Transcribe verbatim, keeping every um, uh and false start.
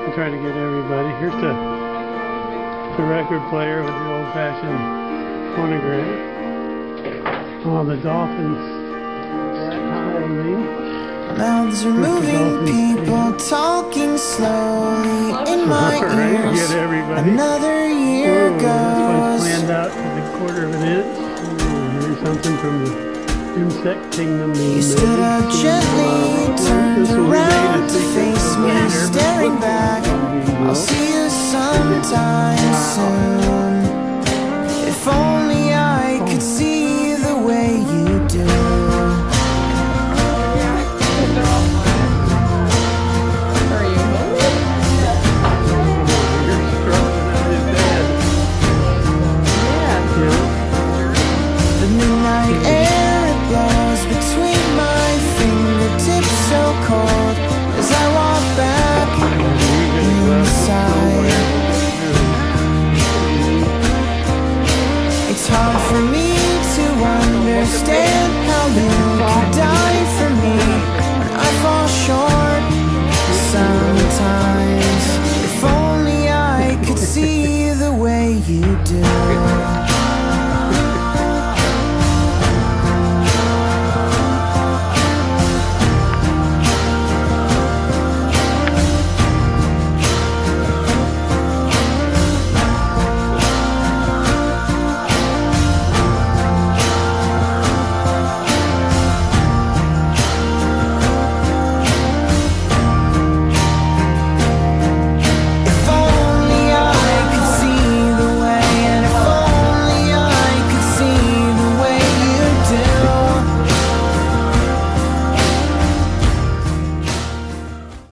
I'm trying to get everybody. Here's the, the record player with the old-fashioned phonograph. Oh, the dolphins. Mouths are moving, people talking slowly in my right, ears. Another year Ooh, goes. This one's planned out to the quarter of an inch. Ooh, here's something from the insect kingdom. You stood up gently, turned around to face me, staring back. I'll see you sometime soon. If only